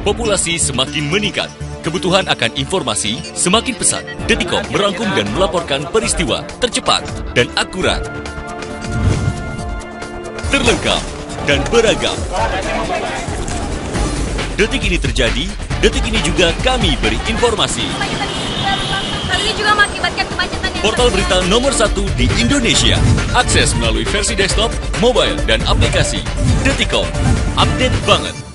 Populasi semakin meningkat. Kebutuhan akan informasi semakin pesat. Detikcom merangkum dan melaporkan peristiwa tercepat dan akurat, terlengkap dan beragam. Detik ini terjadi, detik ini juga kami beri informasi. Hal ini juga mengakibatkan kemacetan yang Portal berita nomor 1 di Indonesia. Akses melalui versi desktop, mobile, dan aplikasi. Detikcom, update banget.